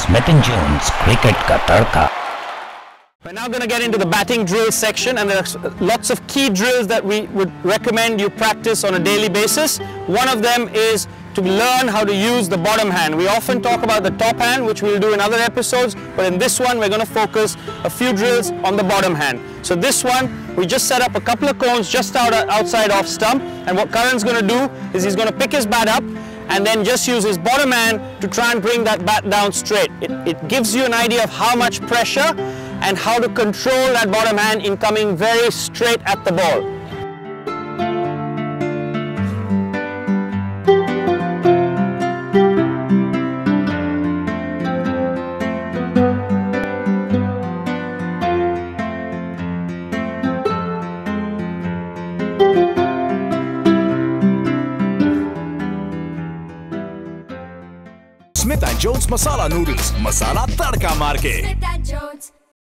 Smith & Jones Cricket Ka Tadka. We're now going to get into the batting drill section, and there are lots of key drills that we would recommend you practice on a daily basis. One of them is to learn how to use the bottom hand. We often talk about the top hand, which we'll do in other episodes, but in this one we're going to focus a few drills on the bottom hand. So this one, we just set up a couple of cones just outside off stump, and what Karan's going to do is he's going to pick his bat up and then just use his bottom hand to try and bring that bat down straight. It gives you an idea of how much pressure and how to control that bottom hand in coming very straight at the ball. Smith & Jones Masala Noodles, Masala Tadka Marke. Smith & Jones.